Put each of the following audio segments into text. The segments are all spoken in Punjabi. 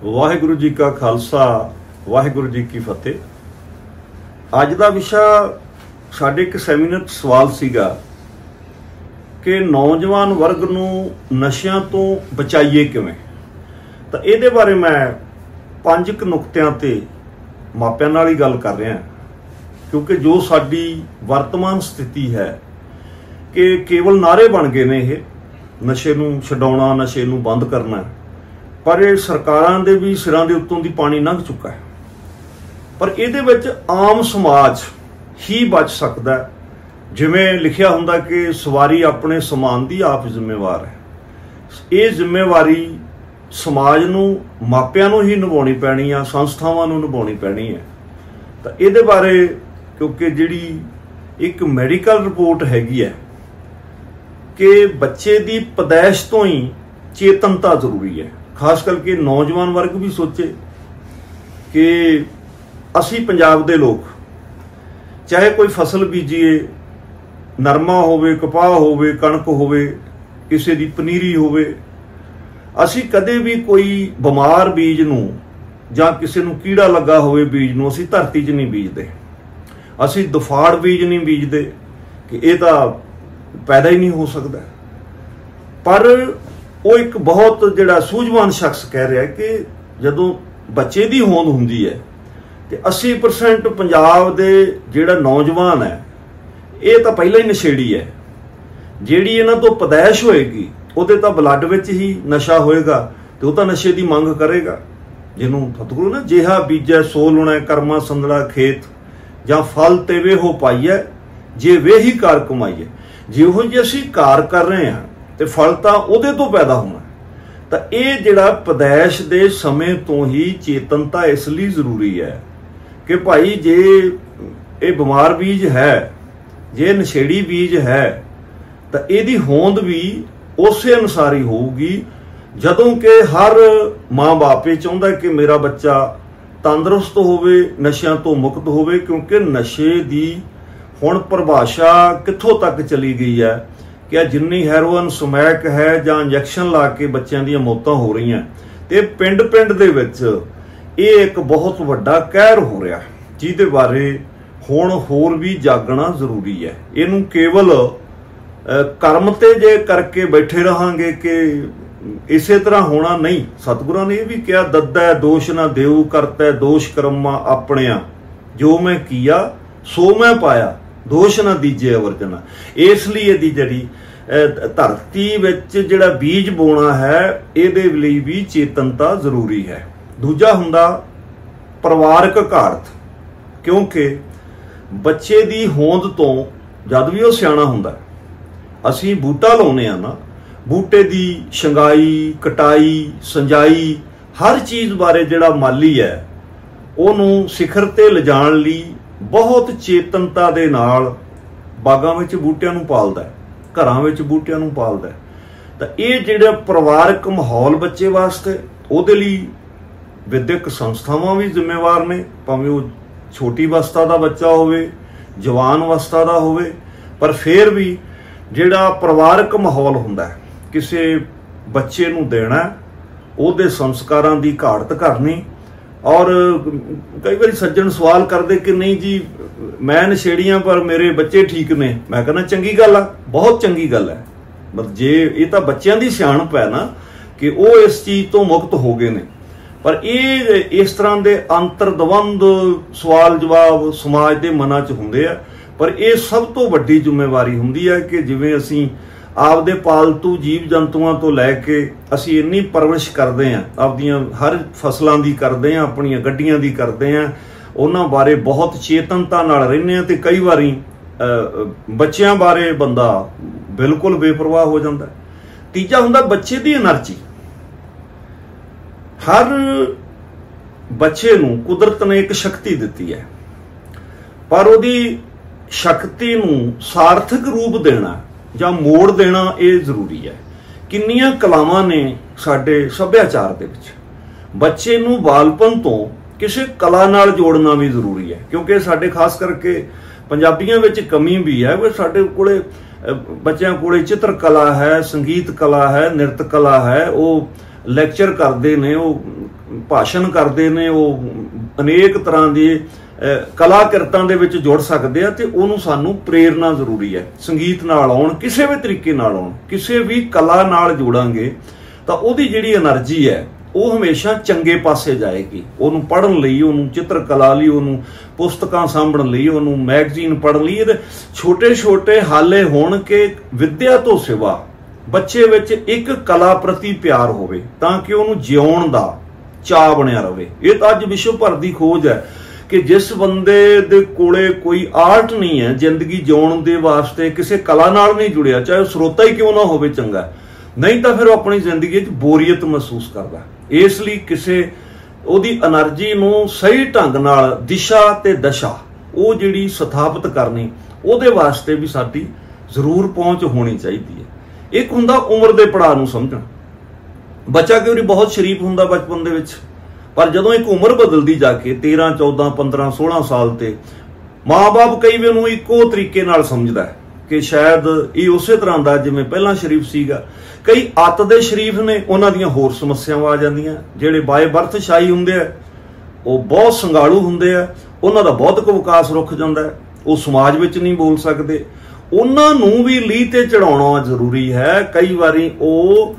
ਵਾਹਿਗੁਰੂ ਜੀ ਕਾ ਖਾਲਸਾ ਵਾਹਿਗੁਰੂ ਜੀ ਕੀ ਫਤਿਹ। ਅੱਜ ਦਾ ਵਿਸ਼ਾ ਸਾਡੇ ਇੱਕ ਸੈਮੀਨਾਰ ਸਵਾਲ ਸੀਗਾ ਕਿ ਨੌਜਵਾਨ ਵਰਗ ਨੂੰ ਨਸ਼ਿਆਂ ਤੋਂ ਬਚਾਈਏ ਕਿਵੇਂ। ਤਾਂ ਇਹਦੇ ਬਾਰੇ ਮੈਂ 5 ਨੁਕਤਿਆਂ ਤੇ ਮਾਪਿਆਂ ਨਾਲ ਹੀ ਗੱਲ ਕਰ ਰਿਹਾ, ਕਿਉਂਕਿ ਜੋ ਸਾਡੀ ਵਰਤਮਾਨ ਸਥਿਤੀ ਹੈ ਕਿ ਕੇਵਲ ਨਾਅਰੇ ਬਣ ਗਏ ਨੇ ਇਹ ਨਸ਼ੇ ਨੂੰ ਛਡਾਉਣਾ, ਨਸ਼ੇ ਨੂੰ ਬੰਦ ਕਰਨਾ, ਪਰ ਇਹ ਸਰਕਾਰਾਂ ਦੇ ਵੀ ਸਿਰਾਂ ਦੇ ਉੱਤੋਂ ਦੀ ਪਾਣੀ ਲੰਘ ਚੁੱਕਾ ਹੈ। ਪਰ ਇਹਦੇ ਵਿੱਚ ਆਮ ਸਮਾਜ ਹੀ ਬਚ ਸਕਦਾ ਹੈ। ਜਿਵੇਂ ਲਿਖਿਆ ਹੁੰਦਾ ਕਿ ਸਵਾਰੀ ਆਪਣੇ ਸਮਾਨ ਦੀ ਆਪ ਜ਼ਿੰਮੇਵਾਰ ਹੈ। ਇਹ ਜ਼ਿੰਮੇਵਾਰੀ ਸਮਾਜ ਨੂੰ, ਮਾਪਿਆਂ ਨੂੰ ਹੀ ਨਿਭਾਉਣੀ ਪੈਣੀ ਆ, ਸੰਸਥਾਵਾਂ ਨੂੰ ਨਿਭਾਉਣੀ ਪੈਣੀ ਹੈ। ਤਾਂ ਇਹਦੇ ਬਾਰੇ ਕਿਉਂਕਿ ਜਿਹੜੀ ਇੱਕ ਮੈਡੀਕਲ ਰਿਪੋਰਟ ਹੈਗੀ ਹੈ ਕਿ ਬੱਚੇ ਦੀ ਪੈਦਾਇਸ਼ ਤੋਂ ਹੀ ਚੇਤਨਤਾ ਜ਼ਰੂਰੀ ਹੈ। ਖਾਸ ਕਰਕੇ ਨੌਜਵਾਨ ਵਰਗ ਵੀ ਸੋਚੇ ਕਿ ਅਸੀਂ ਪੰਜਾਬ ਦੇ ਲੋਕ ਚਾਹੇ ਕੋਈ ਫਸਲ ਬੀਜੀਏ, ਨਰਮਾ ਹੋਵੇ, ਕਪਾਹ ਹੋਵੇ, ਕਣਕ ਹੋਵੇ, ਕਿਸੇ ਦੀ ਪਨੀਰੀ ਹੋਵੇ, ਅਸੀਂ ਕਦੇ ਵੀ ਕੋਈ ਬਿਮਾਰ ਬੀਜ ਨੂੰ ਜਾਂ ਕਿਸੇ ਨੂੰ ਕੀੜਾ ਲੱਗਾ ਹੋਵੇ ਬੀਜ ਨੂੰ ਅਸੀਂ ਧਰਤੀ 'ਚ ਨਹੀਂ ਬੀਜਦੇ। ਅਸੀਂ ਦੁਫਾੜ ਬੀਜ ਨਹੀਂ ਬੀਜਦੇ ਕਿ ਇਹ ਤਾਂ ਪੈਦਾ ਹੀ ਨਹੀਂ ਹੋ ਸਕਦਾ। ਪਰ ਉਹ ਇੱਕ ਬਹੁਤ ਜਿਹੜਾ ਸੂਝਵਾਨ ਸ਼ਖਸ ਕਹਿ ਰਿਹਾ ਕਿ ਜਦੋਂ ਬੱਚੇ ਦੀ ਹੋਂਦ ਹੁੰਦੀ ਹੈ ਤੇ 80% ਪੰਜਾਬ ਦੇ ਜਿਹੜਾ ਨੌਜਵਾਨ ਹੈ ਇਹ ਤਾਂ ਪਹਿਲਾਂ ਹੀ ਨਸ਼ੇੜੀ ਹੈ। ਜਿਹੜੀ ਇਹਨਾਂ ਤੋਂ ਪੈਦਾਇਸ਼ ਹੋਏਗੀ ਉਹਦੇ ਤਾਂ ਬਲੱਡ ਵਿੱਚ ਹੀ ਨਸ਼ਾ ਹੋਏਗਾ ਤੇ ਉਹ ਤਾਂ ਨਸ਼ੇ ਦੀ ਮੰਗ ਕਰੇਗਾ। ਜਿਹਨੂੰ ਸਤਿਗੁਰੂ ਨਾ ਜਿਹਾ ਬੀਜੈ ਸੋ ਲੁਣੈ, ਕਰਮਾ ਸੰਦੜਾ ਖੇਤ, ਜਾਂ ਫਲ ਤੇ ਵੇ ਹੋ ਪਾਈਐ ਜੇ ਵੇ ਹੀ ਕਾਰ ਕਮਾਈਏ। ਜਿਹੋ ਜਿਹੇ ਅਸੀਂ ਕਾਰ ਕਰ ਰਹੇ ਹਾਂ ਤੇ ਫਲ ਤਾਂ ਉਹਦੇ ਤੋਂ ਪੈਦਾ ਹੋਣਾ। ਤਾਂ ਇਹ ਜਿਹੜਾ ਪੈਦਾਇਸ਼ ਦੇ ਸਮੇਂ ਤੋਂ ਹੀ ਚੇਤਨਤਾ ਇਸ ਲਈ ਜ਼ਰੂਰੀ ਹੈ ਕਿ ਭਾਈ ਜੇ ਇਹ ਬਿਮਾਰ ਬੀਜ ਹੈ, ਜੇ ਨਸ਼ੇੜੀ ਬੀਜ ਹੈ, ਤਾਂ ਇਹਦੀ ਹੋਂਦ ਵੀ ਉਸੇ ਅਨੁਸਾਰ ਹੀ ਹੋਊਗੀ। ਜਦੋਂ ਕਿ ਹਰ ਮਾਂ-ਬਾਪ ਇਹ ਚਾਹੁੰਦਾ ਕਿ ਮੇਰਾ ਬੱਚਾ ਤੰਦਰੁਸਤ ਹੋਵੇ, ਨਸ਼ਿਆਂ ਤੋਂ ਮੁਕਤ ਹੋਵੇ, ਕਿਉਂਕਿ ਨਸ਼ੇ ਦੀ ਹੁਣ ਪਰਿਭਾਸ਼ਾ ਕਿੱਥੋਂ ਤੱਕ ਚਲੀ ਗਈ ਹੈ ਕਿ ਜਿੰਨੀ ਹੈਰੋਇਨ, ਸਮੈਕ ਹੈ ਜਾਂ ਇੰਜੈਕਸ਼ਨ ਲਾ ਕੇ ਬੱਚਿਆਂ ਦੀਆਂ ਮੌਤਾਂ ਹੋ ਰਹੀਆਂ ਤੇ ਪਿੰਡ-ਪਿੰਡ ਦੇ ਵਿੱਚ ਇਹ ਇੱਕ ਬਹੁਤ ਵੱਡਾ ਕਹਿਰ ਹੋ ਰਿਹਾ, ਜਿਹਦੇ ਬਾਰੇ ਹੁਣ ਹੋਰ ਵੀ ਜਾਗਣਾ ਜ਼ਰੂਰੀ ਹੈ। ਇਹਨੂੰ ਕੇਵਲ ਕਰਮ ਤੇ ਜੇ ਕਰਕੇ ਬੈਠੇ ਰਹਾਂਗੇ ਕਿ ਇਸੇ ਤਰ੍ਹਾਂ ਹੋਣਾ ਨਹੀਂ। ਸਤਿਗੁਰਾਂ ਨੇ ਇਹ ਵੀ ਕਿਹਾ, ਦੱਦੈ ਦੋਸ਼ ਨਾ ਦੇਉ, ਕਰਤੈ ਦੋਸ਼ ਕਰਮਾ ਆਪਣਿਆ, ਜੋ ਮੈਂ ਕੀਆ ਸੋ ਮੈਂ ਪਾਇਆ, ਦੋਸ਼ ਨਾ ਦੀਜੇ ਅਵਰਜਨਾ। ਇਸ ਲਈ ਇਹਦੀ ਜਿਹੜੀ ਧਰਤੀ ਵਿੱਚ ਜਿਹੜਾ ਬੀਜ ਬੋਣਾ ਹੈ ਇਹਦੇ ਲਈ ਵੀ ਚੇਤਨਤਾ ਜ਼ਰੂਰੀ ਹੈ। ਦੂਜਾ ਹੁੰਦਾ ਪਰਿਵਾਰਕ ਘਾੜਤ, ਕਿਉਂਕਿ ਬੱਚੇ ਦੀ ਹੋਂਦ ਤੋਂ ਜਦ ਵੀ ਉਹ ਸਿਆਣਾ ਹੁੰਦਾ, ਅਸੀਂ ਬੂਟਾ ਲਾਉਨੇ ਆ ਨਾ, ਬੂਟੇ ਦੀ ਛੰਗਾਈ, ਕਟਾਈ, ਸਿੰਜਾਈ, ਹਰ ਚੀਜ਼ ਬਾਰੇ ਜਿਹੜਾ ਮਾਲੀ ਹੈ ਉਹਨੂੰ ਸਿਖਰ ਤੇ ਲਿਜਾਣ ਲਈ ਬਹੁਤ ਚੇਤਨਤਾ ਦੇ ਨਾਲ ਬਾਗਾਂ ਵਿੱਚ ਬੂਟਿਆਂ ਨੂੰ ਪਾਲਦਾ, ਘਰਾਂ ਵਿੱਚ ਬੂਟਿਆਂ ਨੂੰ ਪਾਲਦਾ। ਤਾਂ ਇਹ ਜਿਹੜਾ ਪਰਿਵਾਰਕ ਮਾਹੌਲ ਬੱਚੇ ਵਾਸਤੇ, ਉਹਦੇ ਲਈ ਵਿਦਿਅਕ ਸੰਸਥਾਵਾਂ ਵੀ ਜ਼ਿੰਮੇਵਾਰ ਨੇ, ਭਾਵੇਂ ਉਹ ਛੋਟੀ ਅਵਸਥਾ ਦਾ ਬੱਚਾ ਹੋਵੇ, ਜਵਾਨ ਅਵਸਥਾ ਦਾ ਹੋਵੇ, ਪਰ ਫਿਰ ਵੀ ਜਿਹੜਾ ਪਰਿਵਾਰਕ ਮਾਹੌਲ ਹੁੰਦਾ ਕਿਸੇ ਬੱਚੇ ਨੂੰ ਦੇਣਾ, ਉਹਦੇ ਸੰਸਕਾਰਾਂ ਦੀ ਘਾੜਤ ਕਰਨੀ। ਔਰ ਕਈ ਵਾਰੀ ਸੱਜਣ ਸਵਾਲ ਕਰਦੇ ਕਿ ਨਹੀਂ ਜੀ ਮੈਂ ਨਸ਼ੇੜੀਆਂ ਪਰ ਮੇਰੇ ਬੱਚੇ ਠੀਕ ਨੇ। ਮੈਂ ਕਹਿੰਦਾ ਚੰਗੀ ਗੱਲ ਆ, ਬਹੁਤ ਚੰਗੀ ਗੱਲ ਹੈ। ਮਤਲਬ ਜੇ ਇਹ ਤਾਂ ਬੱਚਿਆਂ ਦੀ ਸਿਆਣਪ ਹੈ ਨਾ ਕਿ ਉਹ ਇਸ ਚੀਜ਼ ਤੋਂ ਮੁਕਤ ਹੋ ਗਏ ਨੇ। ਪਰ ਇਹ ਇਸ ਤਰ੍ਹਾਂ ਦੇ ਅੰਤਰਦਵੰਦ ਸਵਾਲ ਜਵਾਬ ਸਮਾਜ ਦੇ ਮਨਾਂ 'ਚ ਹੁੰਦੇ ਆ। ਪਰ ਇਹ ਸਭ ਤੋਂ ਵੱਡੀ ਜ਼ਿੰਮੇਵਾਰੀ ਹੁੰਦੀ ਹੈ ਕਿ ਜਿਵੇਂ ਅਸੀਂ ਆਪਦੇ ਪਾਲਤੂ ਜੀਵ ਜੰਤੂਆਂ ਤੋਂ ਲੈ ਕੇ ਅਸੀਂ ਇੰਨੀ ਪਰਵਰਿਸ਼ ਕਰਦੇ ਹਾਂ, ਆਪਦੀਆਂ ਹਰ ਫਸਲਾਂ ਦੀ ਕਰਦੇ ਹਾਂ, ਆਪਣੀਆਂ ਗੱਡੀਆਂ ਦੀ ਕਰਦੇ ਹਾਂ, ਉਹਨਾਂ ਬਾਰੇ ਬਹੁਤ ਚੇਤਨਤਾ ਨਾਲ ਰਹਿੰਦੇ ਹਾਂ। ਤੇ ਕਈ ਵਾਰੀ ਬੱਚਿਆਂ ਬਾਰੇ ਬੰਦਾ ਬਿਲਕੁਲ ਬੇਪਰਵਾਹ ਹੋ ਜਾਂਦਾ। ਤੀਜਾ ਹੁੰਦਾ ਬੱਚੇ ਦੀ એનર્ਜੀ। ਹਰ ਬੱਚੇ ਨੂੰ ਕੁਦਰਤ ਨੇ ਇੱਕ ਸ਼ਕਤੀ ਦਿੱਤੀ ਹੈ, ਪਰ ਉਹਦੀ ਸ਼ਕਤੀ ਨੂੰ ਸਾਰਥਕ ਰੂਪ ਦੇਣਾ ਜਾਂ ਮੋੜ ਦੇਣਾ ਇਹ ਜ਼ਰੂਰੀ ਹੈ। ਕਿੰਨੀਆਂ ਕਲਾਵਾਂ ਨੇ ਸਾਡੇ ਸੱਭਿਆਚਾਰ ਦੇ ਵਿੱਚ, ਬੱਚੇ ਨੂੰ ਬਾਲਪਨ ਤੋਂ ਕਿਸੇ ਕਲਾ ਨਾਲ ਜੋੜਨਾ ਵੀ ਜ਼ਰੂਰੀ ਹੈ। ਕਿਉਂਕਿ ਸਾਡੇ ਖਾਸ ਕਰਕੇ ਪੰਜਾਬੀਆਂ ਵਿੱਚ ਕਮੀ ਵੀ ਹੈ, ਸਾਡੇ ਕੋਲੇ ਬੱਚਿਆਂ ਕੋਲੇ ਚਿੱਤਰ ਕਲਾ ਹੈ, ਸੰਗੀਤ ਕਲਾ ਹੈ, ਨਿਰਤ ਕਲਾ ਹੈ, ਉਹ ਲੈਕਚਰ ਕਰਦੇ ਨੇ, ਉਹ ਭਾਸ਼ਣ ਕਰਦੇ ਨੇ, ਉਹ ਅਨੇਕ ਤਰ੍ਹਾਂ ਦੇ ਕਲਾ ਕਿਰਤਾਂ ਦੇ ਵਿੱਚ ਜੁੜ ਸਕਦੇ ਆ, ਤੇ ਉਹਨੂੰ ਸਾਨੂੰ ਪ੍ਰੇਰਨਾ ਜ਼ਰੂਰੀ ਹੈ। ਸੰਗੀਤ ਨਾਲ ਆਉਣ, ਕਿਸੇ ਵੀ ਤਰੀਕੇ ਨਾਲ ਆਉਣ, ਕਿਸੇ ਵੀ ਕਲਾ ਨਾਲ ਜੋੜਾਂਗੇ ਤਾਂ ਉਹਦੀ ਜਿਹੜੀ એનર્ਜੀ ਹੈ ਉਹ ਹਮੇਸ਼ਾ ਚੰਗੇ ਪਾਸੇ ਜਾਏਗੀ। ਉਹਨੂੰ ਪੜ੍ਹਨ ਲਈ, ਉਹਨੂੰ ਚਿੱਤਰਕਲਾ ਲਈ, ਉਹਨੂੰ ਪੁਸਤਕਾਂ ਸਾਂਭਣ ਲਈ, ਉਹਨੂੰ ਮੈਗਜ਼ੀਨ ਪੜ੍ਹਨ ਲਈ, ਛੋਟੇ ਛੋਟੇ ਹਾਲੇ ਹੋਣ ਕਿ ਵਿੱਦਿਆ ਤੋਂ ਸਿਵਾ ਬੱਚੇ ਵਿੱਚ ਇੱਕ ਕਲਾ ਪ੍ਰਤੀ ਪਿਆਰ ਹੋਵੇ, ਤਾਂ ਕਿ ਉਹਨੂੰ ਜਿਉਣ ਦਾ ਚਾਅ ਬਣਿਆ ਰਹੇ। ਇਹ ਤਾਂ ਅੱਜ ਵਿਸ਼ਵ ਭਰ ਦੀ ਖੋਜ ਹੈ ਕਿ ਜਿਸ ਬੰਦੇ ਦੇ ਕੋਲੇ ਕੋਈ ਆਰਟ ਨਹੀਂ ਹੈ, ਜ਼ਿੰਦਗੀ ਜਿਉਣ ਦੇ ਵਾਸਤੇ ਕਿਸੇ ਕਲਾ ਨਾਲ ਨਹੀਂ ਜੁੜਿਆ, ਚਾਹੇ ਉਹ ਸਰੋਤਾ ਹੀ ਕਿਉਂ ਨਾ ਹੋਵੇ ਚੰਗਾ, ਨਹੀਂ ਤਾਂ ਫਿਰ ਉਹ ਆਪਣੀ ਜ਼ਿੰਦਗੀ 'ਚ ਬੋਰੀਅਤ ਮਹਿਸੂਸ ਕਰਦਾ। ਇਸ ਲਈ ਕਿਸੇ ਉਹਦੀ એનર્ਜੀ ਨੂੰ ਸਹੀ ਢੰਗ ਨਾਲ ਦਿਸ਼ਾ ਤੇ ਦਸ਼ਾ ਉਹ ਜਿਹੜੀ ਸਥਾਪਿਤ ਕਰਨੀ, ਉਹਦੇ ਵਾਸਤੇ ਵੀ ਸਾਡੀ ਜ਼ਰੂਰ ਪਹੁੰਚ ਹੋਣੀ ਚਾਹੀਦੀ ਹੈ। ਇੱਕ ਹੁੰਦਾ ਉਮਰ ਦੇ ਪੜਾਅ ਨੂੰ ਸਮਝਣਾ। ਬੱਚਾ ਕਈ ਵਾਰੀ ਬਹੁਤ ਸ਼ਰੀਫ ਹੁੰਦਾ ਬਚਪਨ ਦੇ ਵਿੱਚ, ਪਰ ਜਦੋਂ ਇੱਕ ਉਮਰ ਬਦਲਦੀ ਜਾ ਕੇ 13, 14, 15, 16 ਸਾਲ ਤੇ ਮਾਂ-ਬਾਪ ਕਈ ਵਾਰ ਉਹਨੂੰ ਇੱਕੋ ਤਰੀਕੇ ਨਾਲ ਸਮਝਦਾ ਹੈ ਕਿ ਸ਼ਾਇਦ ਇਹ ਉਸੇ ਤਰ੍ਹਾਂ ਦਾ ਜਿਵੇਂ ਪਹਿਲਾਂ ਸ਼ਰੀਫ ਸੀਗਾ। ਕਈ ਅੱਤ ਦੇ ਸ਼ਰੀਫ ਨੇ, ਉਹਨਾਂ ਦੀਆਂ ਹੋਰ ਸਮੱਸਿਆਵਾਂ ਆ ਜਾਂਦੀਆਂ। ਜਿਹੜੇ ਬਾਏ ਬਰਥ ਸ਼ਾਹੀ ਹੁੰਦੇ ਆ ਉਹ ਬਹੁਤ ਸੰਗਾਲੂ ਹੁੰਦੇ ਆ, ਉਹਨਾਂ ਦਾ ਬਹੁਤ ਵਿਕਾਸ ਰੁਕ ਜਾਂਦਾ ਹੈ, ਉਹ ਸਮਾਜ ਵਿੱਚ ਨਹੀਂ ਬੋਲ ਸਕਦੇ। ਉਹਨਾਂ ਨੂੰ ਵੀ ਲੀਹ ਤੇ ਚੜਾਉਣਾ ਜ਼ਰੂਰੀ ਹੈ। ਕਈ ਵਾਰੀ ਉਹ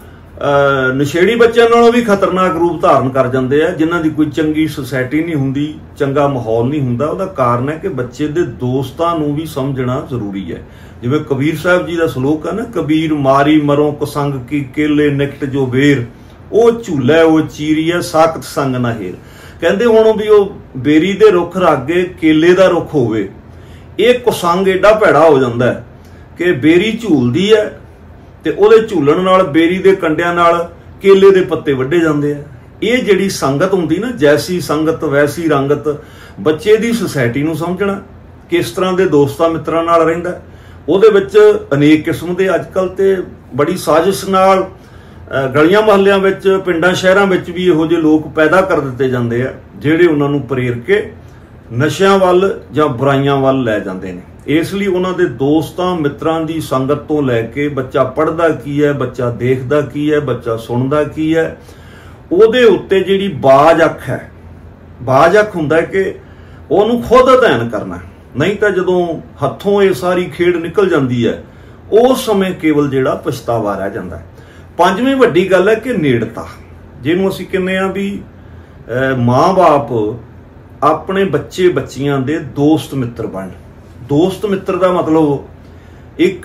ਨਸ਼ੇੜੀ ਬੱਚਿਆਂ ਨਾਲੋਂ ਵੀ ਖਤਰਨਾਕ ਰੂਪ ਧਾਰਨ ਕਰ ਜਾਂਦੇ ਆ, ਜਿਨ੍ਹਾਂ ਦੀ ਕੋਈ ਚੰਗੀ ਸੁਸਾਇਟੀ ਨਹੀਂ ਹੁੰਦੀ, ਚੰਗਾ ਮਾਹੌਲ ਨਹੀਂ ਹੁੰਦਾ। ਉਹਦਾ ਕਾਰਨ ਹੈ ਕਿ ਬੱਚੇ ਦੇ ਦੋਸਤਾਂ ਨੂੰ ਵੀ ਸਮਝਣਾ ਜ਼ਰੂਰੀ ਹੈ। ਜਿਵੇਂ ਕਬੀਰ ਸਾਹਿਬ ਜੀ ਦਾ ਸ਼ਲੋਕ ਹੈ ਨਾ, ਕਬੀਰ ਮਾਰੀ ਮਰੋਂ ਕੁਸੰਗ ਕੀ ਕੇਲੇ ਨਿਕਟ ਜੋ ਵੇਰ, ਉਹ ਝੂਲੇ ਉਹ ਚੀਰੀਆ ਸਾਖਤ ਸੰਗ ਨਾ ਹੇਰ। ਕਹਿੰਦੇ ਹੁਣ ਵੀ ਉਹ ਬੇਰੀ ਦੇ ਰੁੱਖ ਅੱਗੇ ਕੇਲੇ ਦਾ ਰੁੱਖ ਹੋਵੇ, ਇਹ ਕੁਸੰਗ ਏਡਾ ਭੈੜਾ ਹੋ ਜਾਂਦਾ ਹੈ ਕਿ ਬੇਰੀ ਝੂਲਦੀ ਹੈ ਤੇ ਉਹਦੇ ਝੂਲਣ ਨਾਲ ਬੇਰੀ ਦੇ ਕੰਡਿਆਂ ਨਾਲ ਕੇਲੇ ਦੇ ਪੱਤੇ ਵੱਢੇ ਜਾਂਦੇ ਆ। ਇਹ ਜਿਹੜੀ ਸੰਗਤ ਹੁੰਦੀ ਨਾ, ਜੈਸੀ ਸੰਗਤ ਵੈਸੀ ਰੰਗਤ, ਬੱਚੇ ਦੀ ਸੁਸਾਇਟੀ ਨੂੰ ਸਮਝਣਾ, ਕਿਸ ਤਰ੍ਹਾਂ ਦੇ ਦੋਸਤਾਂ ਮਿੱਤਰਾਂ ਨਾਲ ਰਹਿੰਦਾ, ਉਹਦੇ ਵਿੱਚ ਅਨੇਕ ਕਿਸਮ ਦੇ ਅੱਜ ਕੱਲ੍ਹ ਤੇ ਬੜੀ ਸਾਜ਼ਿਸ਼ ਨਾਲ ਗਲੀਆਂ ਮੁਹੱਲਿਆਂ ਵਿੱਚ, ਪਿੰਡਾਂ ਸ਼ਹਿਰਾਂ ਵਿੱਚ ਵੀ ਇਹੋ ਜਿਹੇ ਲੋਕ ਪੈਦਾ ਕਰ ਦਿੱਤੇ ਜਾਂਦੇ ਆ, ਜਿਹੜੇ ਉਹਨਾਂ ਨੂੰ ਪ੍ਰੇਰ ਕੇ ਨਸ਼ਿਆਂ ਵੱਲ ਜਾਂ ਬੁਰਾਈਆਂ ਵੱਲ ਲੈ ਜਾਂਦੇ ਨੇ। ਇਸ ਲਈ ਉਹਨਾਂ ਦੇ ਦੋਸਤਾਂ ਮਿੱਤਰਾਂ ਦੀ ਸੰਗਤ ਤੋਂ ਲੈ ਕੇ ਬੱਚਾ ਪੜ੍ਹਦਾ ਕੀ ਹੈ, ਬੱਚਾ ਦੇਖਦਾ ਕੀ ਹੈ, ਬੱਚਾ ਸੁਣਦਾ ਕੀ ਹੈ, ਉਹਦੇ ਉੱਤੇ ਜਿਹੜੀ ਬਾਜ਼ ਅੱਖ ਹੈ, ਬਾਜ਼ ਅੱਖ ਹੁੰਦਾ ਕਿ ਉਹਨੂੰ ਖੁਦ ਅਧਿਐਨ ਕਰਨਾ। ਨਹੀਂ ਤਾਂ ਜਦੋਂ ਹੱਥੋਂ ਇਹ ਸਾਰੀ ਖੇਡ ਨਿਕਲ ਜਾਂਦੀ ਹੈ, ਉਸ ਸਮੇਂ ਕੇਵਲ ਜਿਹੜਾ ਪਛਤਾਵਾ ਰਹਿ ਜਾਂਦਾ ਹੈ। ਪੰਜਵੀਂ ਵੱਡੀ ਗੱਲ ਹੈ ਕਿ ਨੇੜਤਾ, ਜਿਹਨੂੰ ਅਸੀਂ ਕਹਿੰਦੇ ਆ ਵੀ ਮਾਂ-ਬਾਪ ਆਪਣੇ ਬੱਚੇ ਬੱਚੀਆਂ ਦੇ ਦੋਸਤ ਮਿੱਤਰ ਬਣ। ਦੋਸਤ ਮਿੱਤਰ ਦਾ ਮਤਲਬ ਇੱਕ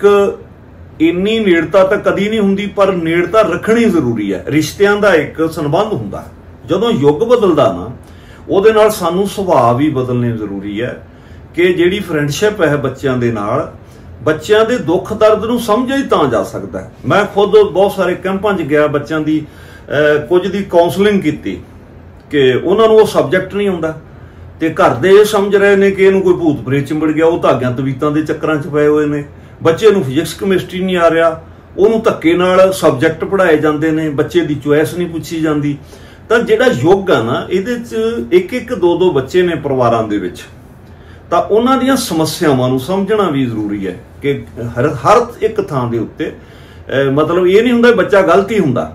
ਇੰਨੀ ਨੇੜਤਾ ਤਾਂ ਕਦੀ ਨਹੀਂ ਹੁੰਦੀ, ਪਰ ਨੇੜਤਾ ਰੱਖਣੀ ਜ਼ਰੂਰੀ ਹੈ। ਰਿਸ਼ਤਿਆਂ ਦਾ ਇੱਕ ਸੰਬੰਧ ਹੁੰਦਾ। ਜਦੋਂ ਯੁੱਗ ਬਦਲਦਾ ਨਾ, ਉਹਦੇ ਨਾਲ ਸਾਨੂੰ ਸੁਭਾਅ ਵੀ ਬਦਲਣੇ ਜ਼ਰੂਰੀ ਹੈ ਕਿ ਜਿਹੜੀ ਫਰੈਂਡਸ਼ਿਪ ਹੈ ਬੱਚਿਆਂ ਦੇ ਨਾਲ, ਬੱਚਿਆਂ ਦੇ ਦੁੱਖ ਦਰਦ ਨੂੰ ਸਮਝਿਆ ਹੀ ਤਾਂ ਜਾ ਸਕਦਾ ਹੈ। ਮੈਂ ਖੁਦ ਬਹੁਤ ਸਾਰੇ ਕੈਂਪਾਂ 'ਚ ਗਿਆ, ਬੱਚਿਆਂ ਦੀ ਕੁਝ ਦੀ ਕਾਉਂਸਲਿੰਗ ਕੀਤੀ ਕਿ ਉਹਨਾਂ ਨੂੰ ਉਹ ਸਬਜੈਕਟ ਨਹੀਂ ਆਉਂਦਾ, ਤੇ ਘਰ ਦੇ ਇਹ ਸਮਝ ਰਹੇ ਨੇ ਕਿ ਇਹਨੂੰ ਕੋਈ ਭੂਤ ਪ੍ਰੇਤ ਚਿੰਬੜ ਗਿਆ, ਉਹ ਧਾਗਿਆਂ ਤਵੀਤਾਂ ਦੇ ਚੱਕਰਾਂ 'ਚ ਪਏ ਹੋਏ ਨੇ। ਬੱਚੇ ਨੂੰ ਫਿਜ਼ਿਕਸ ਕੈਮਿਸਟਰੀ ਨਹੀਂ ਆ ਰਿਹਾ, ਉਹਨੂੰ ਧੱਕੇ ਨਾਲ ਸਬਜੈਕਟ ਪੜ੍ਹਾਏ ਜਾਂਦੇ ਨੇ, ਬੱਚੇ ਦੀ ਚੁਆਇਸ ਨਹੀਂ ਪੁੱਛੀ ਜਾਂਦੀ। ਤਾਂ ਜਿਹੜਾ ਯੁੱਗ ਆ ਨਾ, ਇਹਦੇ 'ਚ ਇੱਕ ਇੱਕ ਦੋ ਦੋ ਬੱਚੇ ਨੇ ਪਰਿਵਾਰਾਂ ਦੇ ਵਿੱਚ, ਤਾਂ ਉਹਨਾਂ ਦੀਆਂ ਸਮੱਸਿਆਵਾਂ ਨੂੰ ਸਮਝਣਾ ਵੀ ਜ਼ਰੂਰੀ ਹੈ ਕਿ ਹਰ ਇੱਕ ਥਾਂ ਦੇ ਉੱਤੇ ਮਤਲਬ ਇਹ ਨਹੀਂ ਹੁੰਦਾ ਬੱਚਾ ਗਲਤ ਹੀ ਹੁੰਦਾ,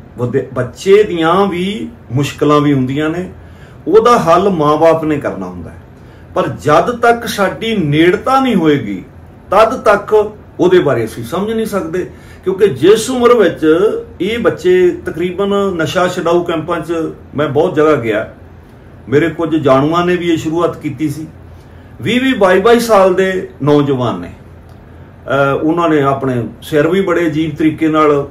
ਬੱਚੇ ਦੀਆਂ ਵੀ ਮੁਸ਼ਕਲਾਂ ਵੀ ਹੁੰਦੀਆਂ ਨੇ, ਉਹਦਾ ਹੱਲ ਮਾਂ-ਬਾਪ ਨੇ ਕਰਨਾ ਹੁੰਦਾ ਹੈ। ਪਰ ਜਦ ਤੱਕ ਸਾਡੀ ਨੇੜਤਾ ਨਹੀਂ ਹੋਏਗੀ, ਤਦ ਤੱਕ ਉਹਦੇ ਬਾਰੇ ਅਸੀਂ ਸਮਝ ਨਹੀਂ ਸਕਦੇ। ਕਿਉਂਕਿ ਜਿਸ ਉਮਰ ਵਿੱਚ ਇਹ ਬੱਚੇ ਤਕਰੀਬਨ ਨਸ਼ਾ ਛਡਾਊ ਕੈਂਪਾਂ 'ਚ ਮੈਂ ਬਹੁਤ ਜਗ੍ਹਾ ਗਿਆ, ਮੇਰੇ ਕੁਝ ਜਾਣੂਆਂ ਨੇ ਵੀ ਇਹ ਸ਼ੁਰੂਆਤ ਕੀਤੀ ਸੀ। 20-20, 22-22 ਸਾਲ ਦੇ ਨੌਜਵਾਨ ਨੇ, ਉਹਨਾਂ ਨੇ ਆਪਣੇ ਸਿਰ ਵੀ ਬੜੇ ਅਜੀਬ ਤਰੀਕੇ ਨਾਲ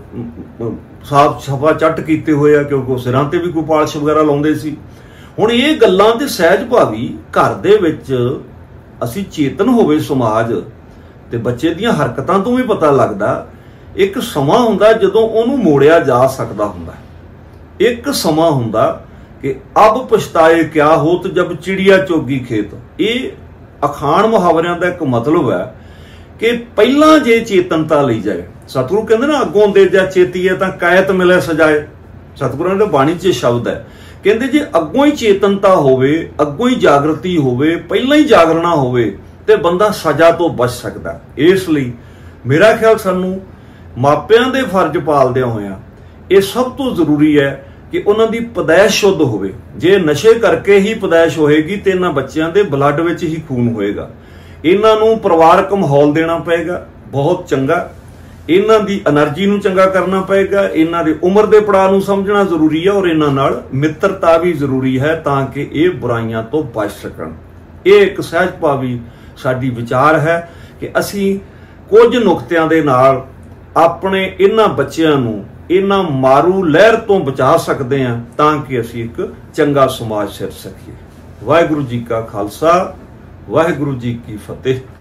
ਸਾਫ ਸਫਾ ਚੱਟ ਕੀਤੇ ਹੋਏ ਆ, ਕਿਉਂਕਿ ਸਿਰਾਂ ਤੇ ਵੀ ਕੋਈ ਪਾਲਿਸ਼ ਵਗੈਰਾ ਲਾਉਂਦੇ ਸੀ। ਹੁਣ ਇਹ ਗੱਲਾਂ ਤੇ ਸਹਿਜ ਭਾਵੀ ਘਰ ਦੇ ਵਿੱਚ ਅਸੀਂ ਚੇਤਨ ਹੋਵੇ ਸਮਾਜ, ਤੇ ਬੱਚੇ ਦੀਆਂ ਹਰਕਤਾਂ ਤੋਂ ਵੀ ਪਤਾ ਲੱਗਦਾ। ਇੱਕ ਸਮਾਂ ਹੁੰਦਾ ਜਦੋਂ ਉਹਨੂੰ ਮੋੜਿਆ ਜਾ ਸਕਦਾ ਹੁੰਦਾ, ਇੱਕ ਸਮਾਂ ਹੁੰਦਾ ਕਿ ਅਬ ਪਛਤਾਏ ਕਿਆ ਹੋਤ ਜਬ ਚਿੜੀਆ ਚੋਗੀ ਖੇਤ। ਇਹ ਅਖਾਣ ਮੁਹਾਵਰਿਆਂ ਦਾ ਇੱਕ ਮਤਲਬ ਹੈ ਕਿ ਪਹਿਲਾਂ ਜੇ ਚੇਤਨਤਾ ਲਈ ਜਾਏ, ਸਤਿਗੁਰੂ ਕਹਿੰਦੇ ਨਾ ਅੱਗੋਂ ਦੇ ਜਾ ਚੇਤੀਏ ਤਾਂ ਕਾਇਤ ਮਿਲੇ ਸਜਾਏ। ਸਤਿਗੁਰਾਂ ਦੇ ਬਾਣੀ 'ਚ ਸ਼ਬਦ ਹੈ, ਕਹਿੰਦੇ ਜੇ ਅੱਗੋਂ ਹੀ ਚੇਤਨਤਾ ਹੋਵੇ, ਅੱਗੋਂ ਹੀ ਜਾਗਰਤੀ ਹੋਵੇ, ਪਹਿਲਾਂ ਹੀ ਜਾਗਰਣਾ ਹੋਵੇ, ਤੇ ਬੰਦਾ ਸਜ਼ਾ ਤੋਂ ਬਚ ਸਕਦਾ। ਇਸ ਲਈ ਮੇਰਾ ਖਿਆਲ ਸਾਨੂੰ ਮਾਪਿਆਂ ਦੇ ਫਰਜ਼ ਪਾਲਦਿਆਂ ਹੋਇਆਂ ਇਹ ਸਭ ਤੋਂ ਜ਼ਰੂਰੀ ਹੈ ਕਿ ਉਹਨਾਂ ਦੀ ਪਦਾਇਸ਼ ਸ਼ੁੱਧ ਹੋਵੇ। ਜੇ ਨਸ਼ੇ ਕਰਕੇ ਹੀ ਪਦਾਇਸ਼ ਹੋਏਗੀ ਤੇ ਇਹਨਾਂ ਬੱਚਿਆਂ ਦੇ ਬਲੱਡ ਵਿੱਚ ਹੀ ਖੂਨ ਹੋਏਗਾ। ਇਹਨਾਂ ਨੂੰ ਪਰਿਵਾਰਕ ਮਾਹੌਲ ਦੇਣਾ ਪਏਗਾ ਬਹੁਤ ਚੰਗਾ, ਇਹਨਾਂ ਦੀ એનર્ਜੀ ਨੂੰ ਚੰਗਾ ਕਰਨਾ ਪਏਗਾ, ਇਹਨਾਂ ਦੇ ਉਮਰ ਦੇ ਪੜਾਅ ਨੂੰ ਸਮਝਣਾ ਜ਼ਰੂਰੀ ਹੈ ਔਰ ਇਹਨਾਂ ਨਾਲ ਮਿੱਤਰਤਾ ਵੀ ਜ਼ਰੂਰੀ ਹੈ ਤਾਂ ਕਿ ਇਹ ਬੁਰਾਈਆਂ ਤੋਂ ਬਚ ਸਕਣ। ਇਹ ਇੱਕ ਸਹਿਜ ਭਾਵੀ ਸਾਡੀ ਵਿਚਾਰ ਹੈ ਕਿ ਅਸੀਂ ਕੁਝ ਨੁਕਤਿਆਂ ਦੇ ਨਾਲ ਆਪਣੇ ਇਹਨਾਂ ਬੱਚਿਆਂ ਨੂੰ ਇਹਨਾਂ ਮਾਰੂ ਲਹਿਰ ਤੋਂ ਬਚਾ ਸਕਦੇ ਹਾਂ ਤਾਂ ਕਿ ਅਸੀਂ ਇੱਕ ਚੰਗਾ ਸਮਾਜ ਸਿਰਜ ਸਕੀਏ। ਵਾਹਿਗੁਰੂ ਜੀ ਕਾ ਖਾਲਸਾ, ਵਾਹਿਗੁਰੂ ਜੀ ਕੀ ਫਤਿਹ।